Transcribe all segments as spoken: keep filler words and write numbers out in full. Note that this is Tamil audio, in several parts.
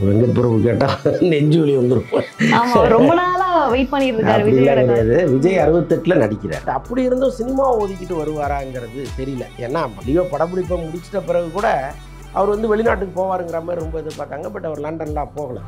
வெங்கட் பிரபு கேட்டால் நெஞ்சு வலி வந்துடும். ஆமாம், ரொம்ப நாளாக வெயிட் பண்ணிட்டு இருக்காரு விஜய் கிடையாது. விஜய் அறுபத்தெட்டில் நடிக்கிறார். அப்படி இருந்தும் சினிமாவை ஒதுக்கிட்டு வருவாராங்கிறது தெரியல. ஏன்னா லியோ படப்பிடிப்பை முடிச்சிட்ட பிறகு கூட அவர் வந்து வெளிநாட்டுக்கு போவாருங்கிற மாதிரி ரொம்ப எதிர்பார்த்தாங்க. பட் அவர் லண்டன்லாம் போகலை.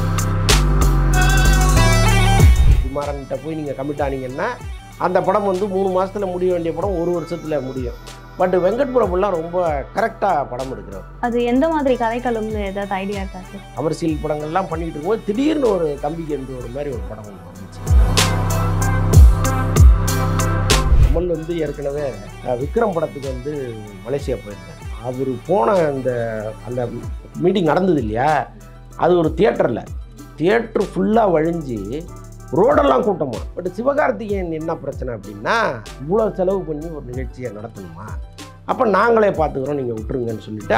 குமாரன்கிட்ட போய் நீங்கள் கமிட் ஆனீங்கன்னா அந்த படம் வந்து மூணு மாதத்தில் முடிய வேண்டிய படம் ஒரு வருஷத்தில் முடியும். பட் வெங்கட் பிரபுலாம் ரொம்ப கரெக்டாக படம் எடுக்கிறார். அது எந்த மாதிரி கதைக்களம்னு ஏதாவது ஐடியா இருக்கா சார்? கமர்ஷியல் படங்கள்லாம் பண்ணிட்டு இருக்கும்போது திடீர்னு ஒரு தம்பிக்கு என்று ஒரு மாதிரி ஒரு படம் ஒன்று வந்துச்சு. கமல் வந்து ஏற்கனவே விக்ரம் படத்துக்கு வந்து மலேசியா போயிருந்தார். அவர் போன அந்த அந்த மீட்டிங் நடந்தது இல்லையா, அது ஒரு தியேட்டரில் தியேட்ரு ஃபுல்லாக வழிஞ்சு ரோடெல்லாம் கூட்டமா. பட் சிவகார்த்திகேயன் என்ன பிரச்சனை அப்படின்னா, இவ்வளோ செலவு பண்ணி ஒரு நிகழ்ச்சியை நடத்தணுமா, அப்போ நாங்களே பார்த்துக்கிறோம், நீங்கள் விட்டுருங்கன்னு சொல்லிட்டு.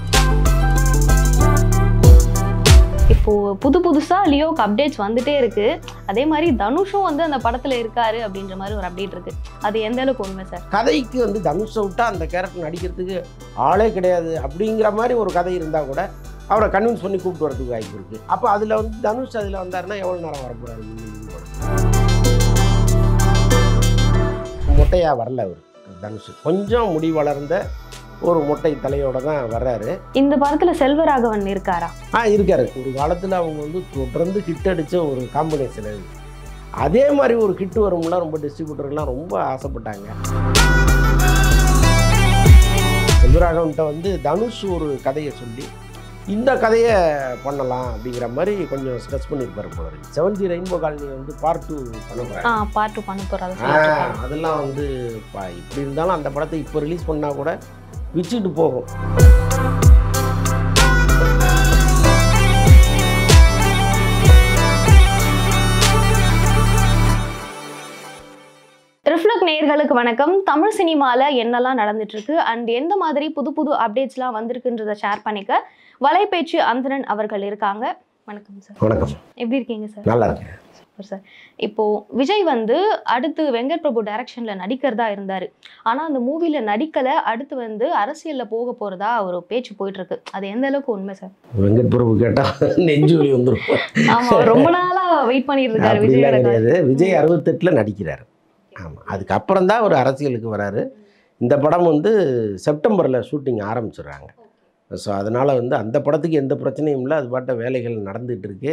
இப்போது புது புதுசாக லியோக்கு அப்டேட்ஸ் வந்துட்டே இருக்குது. அதே மாதிரி தனுஷும் வந்து அந்த படத்தில் இருக்காரு அப்படின்ற மாதிரி ஒரு அப்டேட் இருக்குது. அது எந்த அளவுக்கு உண்மை சார்? கதைக்கு வந்து தனுஷை விட்டால் அந்த கேரக்டர் நடிக்கிறதுக்கு ஆளே கிடையாது அப்படிங்கிற மாதிரி ஒரு கதை இருந்தால் கூட அவரை கன்வின்ஸ் பண்ணி கூப்பிட்டு வரதுக்கு வாய்ப்பு இருக்குது. அப்போ அதில் வந்து தனுஷ் அதில் வந்தாருன்னா எவ்வளோ நேரம் வரப்போறாரு? மொட்டையாக வரல அவர் தனுஷ். கொஞ்சம் முடி வளர்ந்த ஒரு மொட்டை தலையோட தான் வர்றாரு. இந்த படத்தில் செல்வராகவன் இருக்காரா? ஆ இருக்காரு. ஒரு காலத்தில் அவங்க வந்து தொடர்ந்து ஹிட் அடித்த ஒரு காம்பினேஷன் அது. அதே மாதிரி ஒரு ஹிட் வரும்லாம் ரொம்ப டிஸ்ட்ரிபியூட்டர்லாம் ரொம்ப ஆசைப்பட்டாங்க. செல்வராகவன்கிட்ட வந்து தனுஷ் ஒரு கதையை சொல்லி இந்த கதையை பண்ணலாம் அப்படிங்கிற மாதிரி கொஞ்சம் ஸ்ட்ரெஸ் பண்ணியிருப்பாரு போல இருக்கு. செவன் ஜி ரெயின்போ காலனி வந்து பார்ட் டூ பண்ண போகிறாங்க. பார்ட் டூ பண்ண போகிறாங்க. அதெல்லாம் வந்து இப்படி இருந்தாலும் அந்த படத்தை இப்போ ரிலீஸ் பண்ணால் கூட விச்சுட்டு போகும். ரிஃப்ளெக்ட் நேயர்களுக்கு வணக்கம். தமிழ் சினிமாவில் என்னெல்லாம் நடந்துட்டு இருக்கு அண்ட் எந்த மாதிரி புது புது அப்டேட்ஸ்லாம் வந்திருக்குன்றதை ஷேர் பண்ணிக்க வலைப்பேச்சு அந்தரன் அவர்கள் இருக்காங்க. வணக்கம் சார். வணக்கம். எப்படி இருக்கீங்க சார்? நல்லா இருக்கேன். Super sir. இப்போ விஜய் வந்து அடுத்து வெங்கட் பிரபு டைரக்ஷன்ல நடிக்கிறதா இருந்தாரு. ஆனா அந்த மூவில நடிக்கல, அடுத்து வந்து அரசியல்ல போக போறதா ஒரு பேச்சு போயிட்டு இருக்கு. அது எந்த அளவுக்கு உண்மை சார்? வெங்கட் பிரபு கேட்டா நெஞ்சு வலி வந்துடும். ஆமா, ரொம்ப நாளா வெயிட் பண்ணிட்டு இருக்காரு விஜய். கிடையாது. விஜய் அறுபத்தெட்டுல நடிக்கிறாரு. ஆமாம், அதுக்கப்புறம் தான் ஒரு அரசியலுக்கு வராரு. இந்த படம் வந்து செப்டம்பரில் ஷூட்டிங் ஆரம்பிச்சிடுறாங்க. ஸோ அதனால் வந்து அந்த படத்துக்கு எந்த பிரச்சனையும் இல்லை. அது பாட்ட வேலைகள் நடந்துகிட்டு இருக்கு.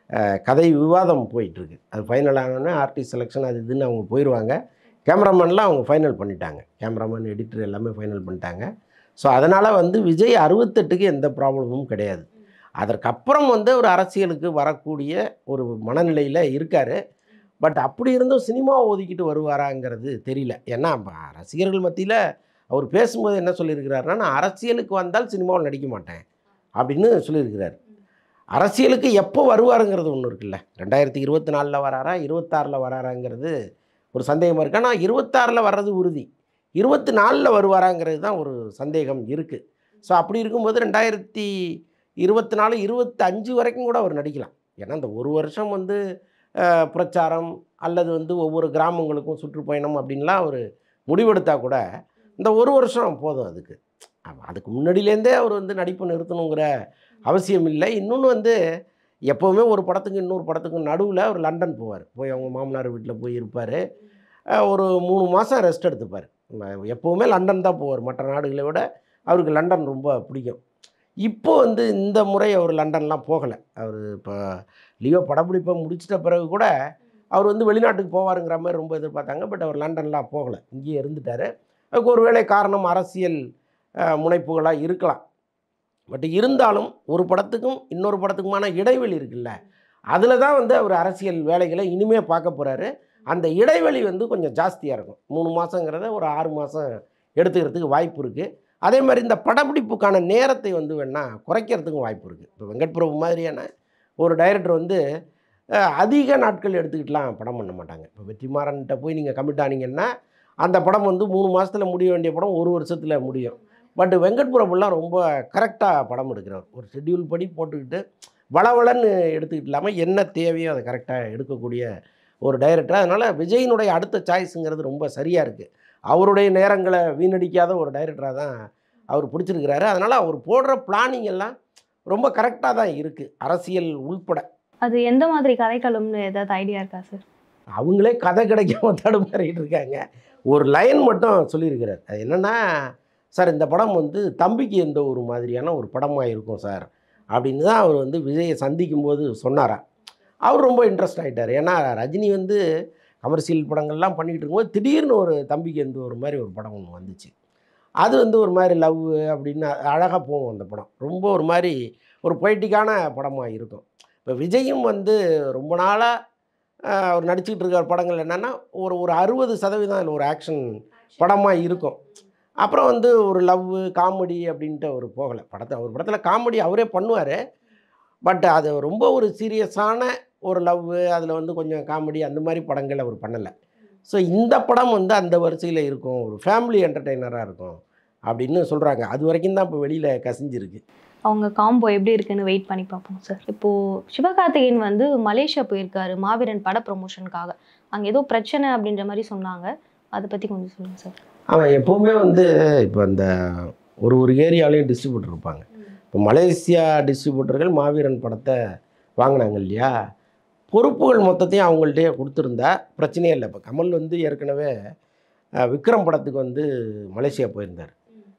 கதை விவாதம் போயிட்டுருக்கு. அது ஃபைனல் ஆனோடனே ஆர்டிஸ்ட் செலெக்ஷன் அது இதுன்னு அவங்க போயிடுவாங்க. கேமராமேன்லாம் அவங்க ஃபைனல் பண்ணிட்டாங்க. கேமராமேன், எடிட்டர் எல்லாமே ஃபைனல் பண்ணிட்டாங்க. ஸோ அதனால் வந்து விஜய் அறுபத்தெட்டுக்கு எந்த ப்ராப்ளமும் கிடையாது. அதற்கப்புறம் வந்து ஒரு அரசியலுக்கு வரக்கூடிய ஒரு மனநிலையில் இருக்கார். பட் அப்படி இருந்தும் சினிமாவை ஒதுக்கிட்டு வருவாராங்கிறது தெரியல. ஏன்னா ரசிகர்கள் மத்தியில் அவர் பேசும்போது என்ன சொல்லியிருக்கிறாருன்னா, நான் அரசியலுக்கு வந்தால் சினிமாவில் நடிக்க மாட்டேன் அப்படின்னு சொல்லியிருக்கிறார். அரசியலுக்கு எப்போ வருவாருங்கிறது ஒன்று இருக்குல்ல. ரெண்டாயிரத்தி இருபத்தி நாலில் வராரா இருபத்தாறில் வராராங்கிறது ஒரு சந்தேகமாக இருக்குது. ஆனால் இருபத்தாறில் வர்றது உறுதி. இருபத்தி நாலில் வருவாராங்கிறது தான் ஒரு சந்தேகம் இருக்குது. ஸோ அப்படி இருக்கும்போது ரெண்டாயிரத்தி இருபத்தி நாலு இருபத்தி அஞ்சு வரைக்கும் கூட அவர் நடிக்கலாம். ஏன்னா இந்த ஒரு வருஷம் வந்து பிரச்சாரம் அல்லது வந்து ஒவ்வொரு கிராமங்களுக்கும் சுற்றுப்பயணம் அப்படின்லாம் ஒரு முடிவெடுத்தால் கூட இந்த ஒரு வருஷம் போதும் அதுக்கு. அதுக்கு முன்னாடியிலேருந்தே அவர் வந்து நடிப்பு நிறுத்தணுங்கிற அவசியம் இல்லை. இன்னொன்று வந்து எப்போவுமே ஒரு படத்துக்கு இன்னொரு படத்துக்கு நடுவில் அவர் லண்டன் போவார். போய் அவங்க மாமனார் வீட்டில் போய் இருப்பார். ஒரு மூணு மாதம் ரெஸ்ட் எடுத்துப்பார். எப்போவுமே லண்டன் தான் போவார். மற்ற நாடுகளை விட அவருக்கு லண்டன் ரொம்ப பிடிக்கும். இப்போ வந்து இந்த முறை அவர் லண்டன்லாம் போகலை. அவர் இப்போ லியோ படப்பிடிப்பை முடிச்சிட்ட பிறகு கூட அவர் வந்து வெளிநாட்டுக்கு போவாருங்கிற மாதிரி ரொம்ப எதிர்பார்த்தாங்க. பட் அவர் லண்டன்லாம் போகலை, இங்கேயே இருந்துட்டார். அதுக்கு ஒரு வேளை காரணம் அரசியல் முனைப்புகளாக இருக்கலாம். பட் இருந்தாலும் ஒரு படத்துக்கும் இன்னொரு படத்துக்குமான இடைவெளி இருக்குல்ல, அதில் தான் வந்து அவர் அரசியல் வேலைகளை இனிமேல் பார்க்க போகிறாரு. அந்த இடைவெளி வந்து கொஞ்சம் ஜாஸ்தியாக இருக்கும். மூணு மாதங்கிறத ஒரு ஆறு மாதம் எடுத்துக்கிறதுக்கு வாய்ப்பு இருக்குது. அதே மாதிரி இந்த படப்பிடிப்புக்கான நேரத்தை வந்து வேணால் குறைக்கிறதுக்கும் வாய்ப்பு இருக்குது. இப்போ வெங்கட் பிரபு மாதிரியான ஒரு டைரக்டர் வந்து அதிக நாட்கள் எடுத்துக்கிட்டுலாம் படம் பண்ண மாட்டாங்க. இப்போ வெற்றிமாறன்கிட்ட போய் நீங்கள் கமிட் ஆனீங்கன்னா அந்த படம் வந்து மூணு மாதத்தில் முடிய வேண்டிய படம் ஒரு வருஷத்தில் முடியும். பட் வெங்கட் பிரபுலாம் ரொம்ப கரெக்டாக படம் எடுக்கிறவர். ஒரு ஷெட்யூல் படி போட்டுக்கிட்டு வளவளன்னு எடுத்துக்கிட்டு இல்லாமல் என்ன தேவையோ அதை கரெக்டாக எடுக்கக்கூடிய ஒரு டைரக்டர். அதனால் விஜயினுடைய அடுத்த சாய்ஸுங்கிறது ரொம்ப சரியாக இருக்குது. அவருடைய நேரங்களை வீணடிக்காத ஒரு டைரக்டராக தான் அவர் பிடிச்சிருக்கிறாரு. அதனால் அவர் போடுற பிளானிங் எல்லாம் ரொம்ப கரெக்டாக தான் இருக்குது, அரசியல் உள்பட. அது எந்த மாதிரி கதைக்களம்னு ஏதாவது ஐடியா இருக்கா சார்? அவங்களே கதை கிடைக்காம தடுமாறிட்டு இருக்காங்க. ஒரு லைன் மட்டும் சொல்லியிருக்கிறார். அது என்னென்னா, சார் இந்த படம் வந்து தம்பிக்கு எந்த ஒரு மாதிரியான ஒரு படமாக இருக்கும் சார் அப்படின்னு தான் அவர் வந்து விஜயை சந்திக்கும் போது சொன்னாராம். அவர் ரொம்ப இன்ட்ரெஸ்ட் ஆகிட்டார். ஏன்னா ரஜினி வந்து கமர்ஷியல் படங்கள்லாம் பண்ணிக்கிட்டு இருக்கும்போது திடீர்னு ஒரு தம்பிக்கு எந்த ஒரு மாதிரி ஒரு படம் ஒன்று வந்துச்சு. அது வந்து ஒரு மாதிரி லவ் அப்படின்னு அழகாக போகும் அந்த படம். ரொம்ப ஒரு மாதிரி ஒரு பொய்ட்டிக்கான படமாக இருக்கும். இப்போ விஜயும் வந்து ரொம்ப நாளாக அவர் நடிச்சுக்கிட்டு இருக்கிற படங்கள் என்னென்னா ஒரு ஒரு அறுபது சதவீதம் அதில் ஒரு ஆக்ஷன் படமாக இருக்கும். அப்புறம் வந்து ஒரு லவ் காமெடி அப்படின்ட்டு அவர் போகலை. படத்தை அவர் படத்தில் காமெடி அவரே பண்ணுவார். பட் அது ரொம்ப ஒரு சீரியஸான ஒரு லவ், அதில் வந்து கொஞ்சம் காமெடி அந்த மாதிரி படங்கள் அவர் பண்ணலை. ஸோ இந்த படம் வந்து அந்த வரிசையில் இருக்கும், ஒரு ஃபேமிலி என்டர்டெய்னராக இருக்கும் அப்படின்னு சொல்கிறாங்க. அது வரைக்கும் தான் இப்போ வெளியில் கசிஞ்சிருக்கு. அவங்க காம்போ எப்படி இருக்குன்னு வெயிட் பண்ணி பார்ப்போம் சார். இப்போது சிவகார்த்திகேயன் வந்து மலேசியா போயிருக்காரு மாவீரன் பட ப்ரொமோஷனுக்காக. அங்கே ஏதோ பிரச்சனை அப்படின்ற மாதிரி சொன்னாங்க. அதை பற்றி கொஞ்சம் சொல்லுங்கள் சார். அவன் எப்போவுமே வந்து இப்போ அந்த ஒரு ஒரு ஏரியாலையும் டிஸ்ட்ரிபியூட்டர் இருப்பாங்க. இப்போ மலேசியா டிஸ்ட்ரிபியூட்டர்கள் மாவீரன் படத்தை வாங்கினாங்க இல்லையா, பொறுப்புகள் மொத்தத்தையும் அவங்கள்ட்டே கொடுத்துருந்தா பிரச்சனையே இல்லை. இப்போ கமல் வந்து ஏற்கனவே விக்ரம் படத்துக்கு வந்து மலேசியா போயிருந்தார்.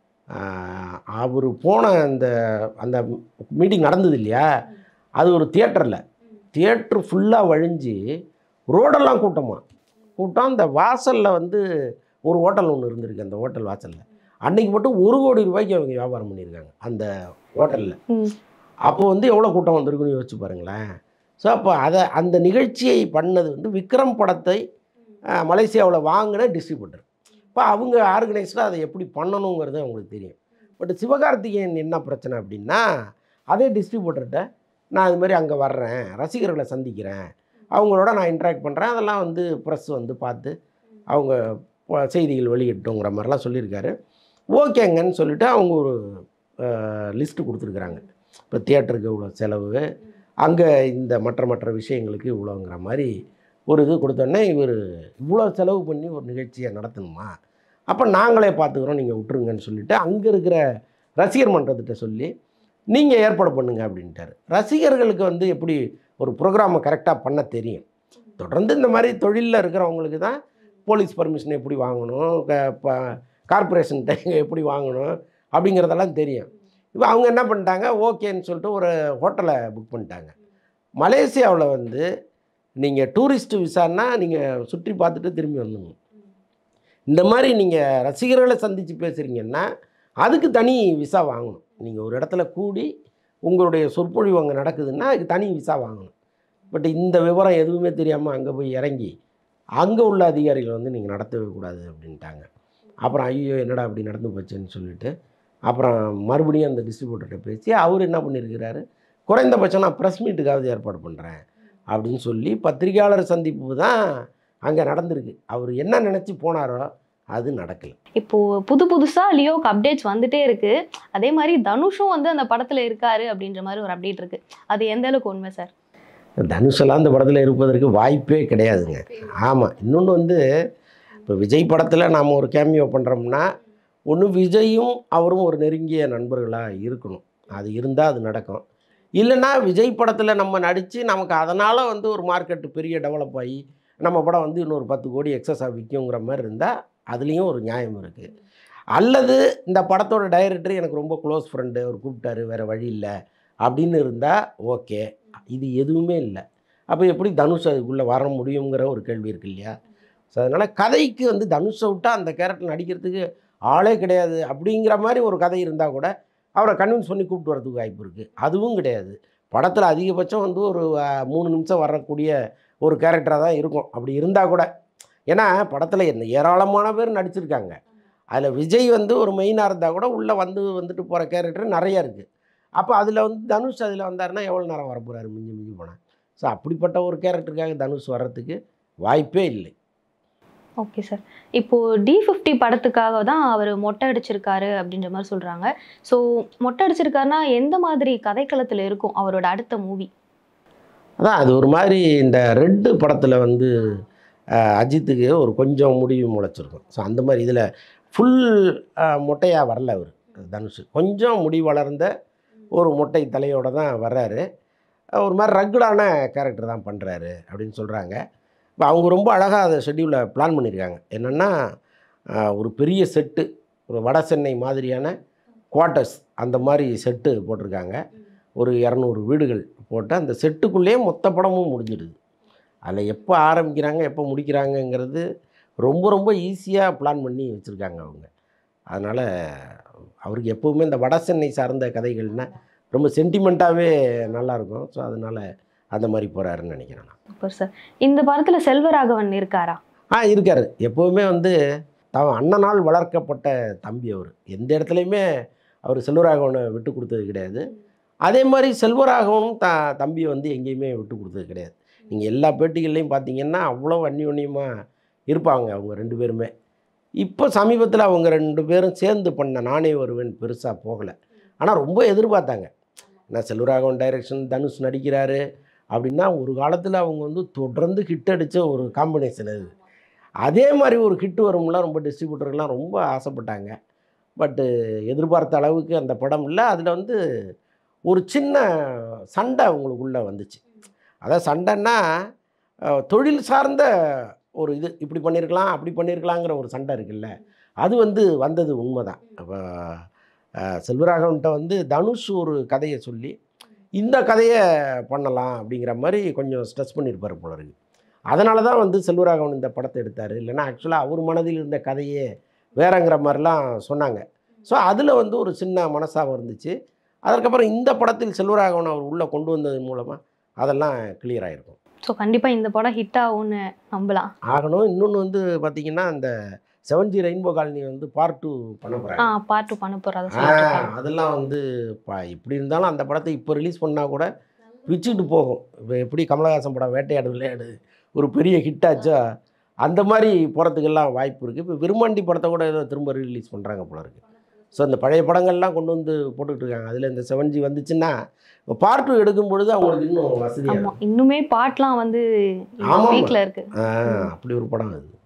அவர் போன அந்த அந்த மீட்டிங் நடந்தது இல்லையா, அது ஒரு தியேட்டரில் தியேட்ரு ஃபுல்லாக வழிஞ்சு ரோடெல்லாம் கூட்டமாக கூட்டம். அந்த வாசலில் வந்து ஒரு ஹோட்டல் ஒன்று இருந்திருக்கு. அந்த ஹோட்டல் வாசலில் அன்றைக்கி மட்டும் ஒரு கோடி ரூபாய்க்கு அவங்க வியாபாரம் பண்ணியிருக்காங்க அந்த ஹோட்டலில். அப்போ வந்து எவ்வளோ கூட்டம் வந்திருக்குன்னு யோசிச்சு பாருங்களேன். ஸோ அப்போ அதை அந்த நிகழ்ச்சியை பண்ணது வந்து விக்ரம் படத்தை மலேசியாவில் வாங்கின டிஸ்ட்ரிபியூட்டர். இப்போ அவங்க ஆர்கனைஸ்டாக அதை எப்படி பண்ணணுங்கிறது அவங்களுக்கு தெரியும். பட் சிவகார்த்திகேயன் என்ன பிரச்சனை அப்படின்னா, அதே டிஸ்ட்ரிபியூட்டர்கிட்ட நான் இது மாதிரி அங்கே வர்றேன், ரசிகர்களை சந்திக்கிறேன், அவங்களோட நான் இன்ட்ராக்ட் பண்ணுறேன், அதெல்லாம் வந்து ப்ரெஸ் வந்து பார்த்து அவங்க செய்திகள் வெளியிட்டோங்கிற மாதிரிலாம் சொல்லியிருக்காரு. ஓகேங்கன்னு சொல்லிவிட்டு அவங்க ஒரு லிஸ்ட்டு கொடுத்துருக்குறாங்க. இப்போ தியேட்டருக்கு இவ்வளோ செலவு, அங்கே இந்த மற்ற மற்ற விஷயங்களுக்கு இவ்வளோங்கிற மாதிரி ஒரு இது கொடுத்தோன்னே, இவர் இவ்வளோ செலவு பண்ணி ஒரு நிகழ்ச்சியை நடத்தணுமா, அப்போ நாங்களே பார்த்துக்குறோம், நீங்கள் விட்டுருங்கன்னு சொல்லிவிட்டு அங்கே இருக்கிற ரசிகர் மன்றத்திட்ட சொல்லி நீங்கள் ஏற்பாடு பண்ணுங்க அப்படின்ட்டார். ரசிகர்களுக்கு வந்து எப்படி ஒரு ப்ரோக்ராமை கரெக்டாக பண்ண தெரியும். தொடர்ந்து இந்த மாதிரி தொழிலில் இருக்கிறவங்களுக்கு தான் போலீஸ் பர்மிஷன் எப்படி வாங்கணும், கார்பரேஷன்கிட்ட எப்படி வாங்கணும் அப்படிங்கிறதெல்லாம் தெரியும். இப்போ அவங்க என்ன பண்ணிட்டாங்க, ஓகேன்னு சொல்லிட்டு ஒரு ஹோட்டலை புக் பண்ணிட்டாங்க. மலேசியாவில் வந்து நீங்கள் டூரிஸ்ட்டு விசான்னா நீங்கள் சுற்றி பார்த்துட்டு திரும்பி வந்துடணும். இந்த மாதிரி நீங்கள் ரசிகர்களை சந்தித்து பேசுகிறீங்கன்னா அதுக்கு தனி விசா வாங்கணும். நீங்கள் ஒரு இடத்துல கூடி உங்களுடைய சொற்பொழிவு அங்கே நடக்குதுன்னா அதுக்கு தனி விசா வாங்கணும். பட் இந்த விவரம் எதுவுமே தெரியாமல் அங்கே போய் இறங்கி அங்கே உள்ள அதிகாரிகள் வந்து நீங்கள் நடத்தவே கூடாது அப்படின்ட்டாங்க. அப்புறம் ஐயோ என்னடா அப்படி நடந்து போச்சுன்னு சொல்லிவிட்டு அப்புறம் மறுபடியும் அந்த டிஸ்ட்ரிபியூட்டர்கிட்ட பேசி அவர் என்ன பண்ணியிருக்கிறாரு, குறைந்தபட்சம் நான் ப்ரெஸ் மீட்டுக்காவது ஏற்பாடு பண்ணுறேன் அப்படின்னு சொல்லி பத்திரிகையாளர் சந்திப்பு தான் அங்கே நடந்திருக்கு. அவர் என்ன நினச்சி போனாரோ அது நடக்கலை. இப்போது புது புதுசாக லியோக்கு அப்டேட்ஸ் வந்துட்டே இருக்குது. அதே மாதிரி தனுஷும் வந்து அந்த படத்தில் இருக்காரு அப்படின்ற மாதிரி ஒரு அப்டேட் இருக்குது. அது எந்த அளவுக்கு உண்மை சார்? தனுஷெல்லாம் அந்த படத்தில் இருப்பதற்கு வாய்ப்பே கிடையாதுங்க. ஆமாம். இன்னொன்று வந்து இப்போ விஜய் படத்தில் நாம் ஒரு கேமியோ பண்ணுறோம்னா ஒன்று விஜயும் அவரும் ஒரு நெருங்கிய நண்பர்களாக இருக்கணும். அது இருந்தால் அது நடக்கும். இல்லைன்னா விஜய் படத்தில் நம்ம நடித்து நமக்கு அதனால் வந்து ஒரு மார்க்கெட்டு பெரிய டெவலப் ஆகி நம்ம படம் வந்து இன்னொரு பத்து கோடி எக்ஸஸாக விற்குங்கிற மாதிரி இருந்தால் அதுலேயும் ஒரு நியாயம் இருக்குது. அல்லது இந்த படத்தோட டைரக்டர் எனக்கு ரொம்ப க்ளோஸ் ஃப்ரெண்டு, அவர் கூப்பிட்டாரு வேறு வழி இல்லை அப்படின்னு இருந்தால் ஓகே. இது எதுவுமே இல்லை. அப்போ எப்படி தனுஷ் அதுக்குள்ளே வர முடியுங்கிற ஒரு கேள்வி இருக்குது இல்லையா. ஸோ அதனால் கதைக்கு வந்து தனுஷை விட்டால் அந்த கேரக்டர் நடிக்கிறதுக்கு ஆளே கிடையாது அப்படிங்கிற மாதிரி ஒரு கதை இருந்தால் கூட அவரை கன்வின்ஸ் பண்ணி கூப்பிட்டு வரதுக்கு வாய்ப்பு இருக்குது. அதுவும் கிடையாது. படத்தில் அதிகபட்சம் வந்து ஒரு மூணு நிமிஷம் வரக்கூடிய ஒரு கேரக்டராக தான் இருக்கும். அப்படி இருந்தால் கூட, ஏன்னா படத்தில் என்ன ஏராளமான பேர் நடிச்சிருக்காங்க. அதில் விஜய் வந்து ஒரு மெயினாக இருந்தால் கூட உள்ளே வந்து வந்துட்டு போகிற கேரக்டர் நிறையா இருக்குது. அப்போ அதில் வந்து தனுஷ் அதில் வந்தாருன்னா எவ்வளோ நேரம் வர போகிறாரு மிஞ்சி மிஞ்சி போனால். ஸோ அப்படிப்பட்ட ஒரு கேரக்டருக்காக தனுஷ் வர்றதுக்கு வாய்ப்பே இல்லை. Okay sir. இப்போது டி ஃபிஃப்டி படத்துக்காக தான் அவர் மொட்டை அடிச்சிருக்காரு அப்படின்ற மாதிரி சொல்கிறாங்க. ஸோ மொட்டை அடிச்சிருக்காருன்னா எந்த மாதிரி கதைக்களத்தில் இருக்கும் அவரோட அடுத்த மூவி? அதான் அது ஒரு மாதிரி இந்த ரெட்டு படத்தில் வந்து அஜித்துக்கு ஒரு கொஞ்சம் முடிவு முளைச்சிருக்கும். ஸோ அந்த மாதிரி இதில் ஃபுல் மொட்டையாக வரல அவர் தனுஷ். கொஞ்சம் முடி வளர்ந்த ஒரு மொட்டை தலையோடு தான் வர்றாரு. ஒரு மாதிரி ரக்குடான கேரக்டர் தான் பண்ணுறாரு அப்படின்னு சொல்கிறாங்க. இப்போ அவங்க ரொம்ப அழகாக அதை ஷெட்யூலை பிளான் பண்ணியிருக்காங்க. என்னென்னா ஒரு பெரிய செட்டு, ஒரு வட சென்னை மாதிரியான குவார்ட்டர்ஸ் அந்த மாதிரி செட்டு போட்டிருக்காங்க. ஒரு இரநூறு வீடுகள் போட்டு அந்த செட்டுக்குள்ளேயே மொத்த படமும் முடிஞ்சிடுது. அதில் எப்போ ஆரம்பிக்கிறாங்க எப்போ முடிக்கிறாங்கங்கிறது ரொம்ப ரொம்ப ஈஸியாக பிளான் பண்ணி வச்சுருக்காங்க அவங்க. அதனால் அவருக்கு எப்போவுமே இந்த வட சென்னை சார்ந்த கதைகள்னால் ரொம்ப சென்டிமெண்ட்டாகவே நல்லாயிருக்கும். ஸோ அதனால் அந்த மாதிரி போகிறாருன்னு நினைக்கிறேன் நான். Super sir. இந்த படத்தில் செல்வராகவன் இருக்காரா? ஆ இருக்கார். எப்போவுமே வந்து தன் அண்ணனால் வளர்க்கப்பட்ட தம்பி அவர். எந்த இடத்துலையுமே அவர் செல்வராகவனை விட்டு கொடுத்தது கிடையாது. அதே மாதிரி செல்வராகவனும் த தம்பியை வந்து எங்கேயுமே விட்டு கொடுத்தது கிடையாது. நீங்கள் எல்லா பேட்டிகள்லையும் பார்த்தீங்கன்னா அவ்வளோ அந்யோன்யமாக இருப்பாங்க அவங்க ரெண்டு பேருமே. இப்போ சமீபத்தில் அவங்க ரெண்டு பேரும் சேர்ந்து பண்ண நானே வருவேன் பெருசாக போகலை. ஆனால் ரொம்ப எதிர்பார்த்தாங்க. ஏன்னா செல்வராகவன் டைரக்ஷன், தனுஷ் நடிக்கிறாரு அப்படின்னா ஒரு காலத்தில் அவங்க வந்து தொடர்ந்து ஹிட் அடித்த ஒரு காம்பினேஷன் அது. அதே மாதிரி ஒரு ஹிட் வரும்லாம் ரொம்ப டிஸ்ட்ரிபியூட்டர்லாம் ரொம்ப ஆசைப்பட்டாங்க. பட்டு எதிர்பார்த்த அளவுக்கு அந்த படம் இல்லை. அதில் வந்து ஒரு சின்ன சண்டை அவங்களுக்குள்ளே வந்துச்சு. அதாவது சண்டைன்னா தொழில் சார்ந்த ஒரு இது, இப்படி பண்ணியிருக்கலாம் அப்படி பண்ணியிருக்கலாங்கிற ஒரு சண்டை இருக்குல்ல, அது வந்து வந்தது உண்மை தான். அப்போ செல்வராகவன்கிட்ட வந்து தனுஷ் ஒரு கதையை சொல்லி இந்த கதையை பண்ணலாம் அப்படிங்கிற மாதிரி கொஞ்சம் ஸ்ட்ரெஸ் பண்ணியிருப்பார் போல இருக்கு. அதனால தான் வந்து செல்வராகவன் இந்த படத்தை எடுத்தார். இல்லைன்னா ஆக்சுவலாக அவர் மனதில் இருந்த கதையே வேறங்கிற மாதிரிலாம் சொன்னாங்க. ஸோ அதில் வந்து ஒரு சின்ன மனசாக இருந்துச்சு. அதற்கப்புறம் இந்த படத்தில் செல்வராகவன் அவர் உள்ளே கொண்டு வந்ததன் மூலமாக அதெல்லாம் கிளியர் ஆகிருக்கும். ஸோ கண்டிப்பாக இந்த படம் ஹிட் ஆகும்னு நம்பலாம். ஆகணும். இன்னொன்று வந்து பார்த்திங்கன்னா அந்த செவன் ஜி ரெயின்போ காலனி வந்து பார்ட் டூ பண்ண போகிறாங்க. ஆ பார்ட் டூ பண்ண போகிறாங்க. அதெல்லாம் வந்து பா எப்படி இருந்தாலும் அந்த படத்தை இப்போ ரிலீஸ் பண்ணால் கூட பிச்சுட்டு போகும். இப்போ எப்படி கமலஹாசன் படம் வேட்டையாடு விளையாடு ஒரு பெரிய ஹிட் ஆச்சா, அந்த மாதிரி போகிறதுக்கெல்லாம் வாய்ப்பு இருக்குது. இப்போ விருமாண்டி படத்தை கூட ஏதோ திரும்ப ரிலீஸ் பண்ணுறாங்க போல இருக்குது. ஸோ அந்த பழைய படங்கள்லாம் கொண்டு வந்து போட்டுக்கிட்டு இருக்காங்க. அதில் இந்த செவன் ஜி வந்துச்சுன்னா பார்ட் டூ எடுக்கும் பொழுது அவங்களுக்கு இன்னும் வசதியாக, இன்னுமே பாட்டெலாம் வந்து வீட்டில் இருக்குது. அப்படி ஒரு படம் அது.